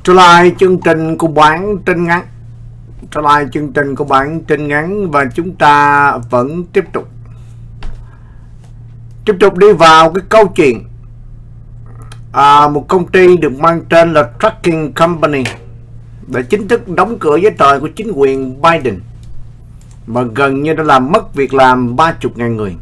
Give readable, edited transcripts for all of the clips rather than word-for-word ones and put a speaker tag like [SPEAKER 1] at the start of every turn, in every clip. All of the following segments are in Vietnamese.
[SPEAKER 1] Trở lại chương trình của bản tin ngắn và chúng ta vẫn tiếp tục đi vào cái câu chuyện một công ty được mang tên là Trucking Company đã chính thức đóng cửa dưới thời của chính quyền Biden mà gần như đã làm mất việc làm 30.000 người.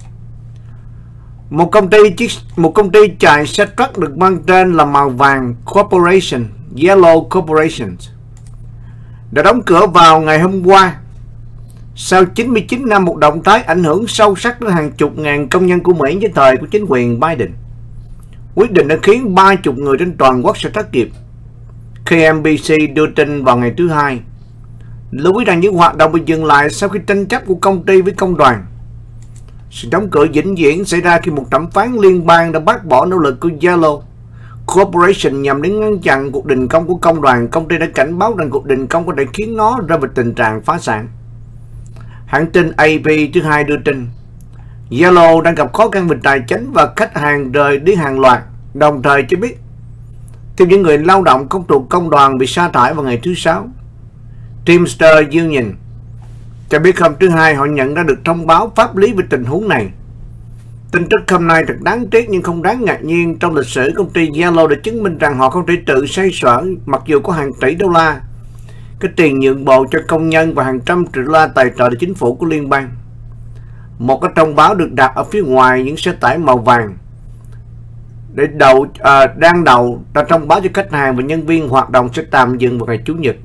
[SPEAKER 1] Một công ty chạy xe truck được mang tên là màu vàng Corporation, Yellow Corporations, đã đóng cửa vào ngày hôm qua sau 99 năm, một động thái ảnh hưởng sâu sắc đến hàng chục ngàn công nhân của Mỹ dưới thời của chính quyền Biden. Quyết định đã khiến 30 người trên toàn quốc sẽ thất nghiệp. KMBC đưa tin vào ngày thứ Hai, lưu ý rằng những hoạt động bị dừng lại sau khi tranh chấp của công ty với công đoàn. Sự đóng cửa vĩnh viễn xảy ra khi một thẩm phán liên bang đã bác bỏ nỗ lực của Yellow Corporation nhằm đến ngăn chặn cuộc đình công của công đoàn. Công ty đã cảnh báo rằng cuộc đình công có thể khiến nó rơi vào tình trạng phá sản. Hãng tin AP thứ Hai đưa tin Yellow đang gặp khó khăn về tài chính và khách hàng rời đi hàng loạt, đồng thời cho biết thêm những người lao động không thuộc công đoàn bị sa thải vào ngày thứ Sáu. Teamster Union cho biết hôm thứ Hai họ nhận ra được thông báo pháp lý về tình huống này. Tin tức hôm nay thật đáng tiếc nhưng không đáng ngạc nhiên. Trong lịch sử, công ty Yellow đã chứng minh rằng họ không thể tự xoay sở mặc dù có hàng tỷ đô la cái tiền nhượng bộ cho công nhân và hàng trăm triệu đô la tài trợ từ chính phủ của liên bang. Một cái thông báo được đặt ở phía ngoài những xe tải màu vàng để đang đậu đã thông báo cho khách hàng và nhân viên hoạt động sẽ tạm dừng vào ngày Chủ nhật.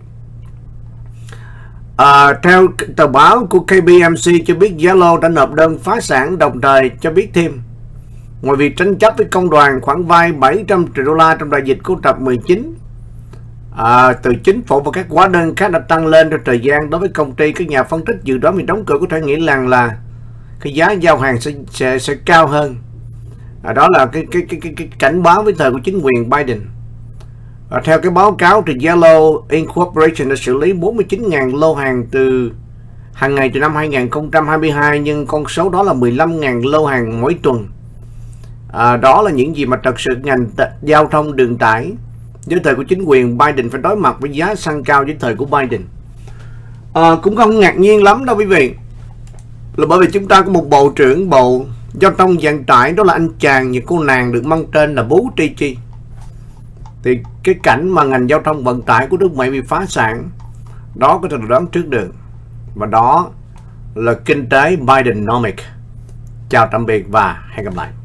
[SPEAKER 1] Theo tờ báo của KBMC cho biết Yellow đã nộp đơn phá sản, đồng thời cho biết thêm ngoài việc tranh chấp với công đoàn khoản vay 700 triệu đô la trong đại dịch COVID-19 từ chính phủ và các hóa đơn khác đã tăng lên theo thời gian. Đối với công ty, các nhà phân tích dự đoán việc đóng cửa có thể nghĩ rằng là cái giá giao hàng sẽ cao hơn. Đó là cái cảnh báo với thời của chính quyền Biden. Theo cái báo cáo thì Yellow Incorporation đã xử lý 49.000 lô hàng hàng ngày từ năm 2022, nhưng con số đó là 15.000 lô hàng mỗi tuần. Đó là những gì mà thật sự ngành giao thông đường tải dưới thời của chính quyền Biden phải đối mặt với giá xăng cao dưới thời của Biden. Cũng không ngạc nhiên lắm đâu quý vị, là bởi vì chúng ta có một bộ trưởng Bộ Giao thông Vận tải, đó là anh chàng và cô nàng được mang tên là Bú Tri Chi. Thì cái cảnh mà ngành giao thông vận tải của nước Mỹ bị phá sản đó có thể đoán trước được, và đó là kinh tế Bidenomics. Chào tạm biệt và hẹn gặp lại.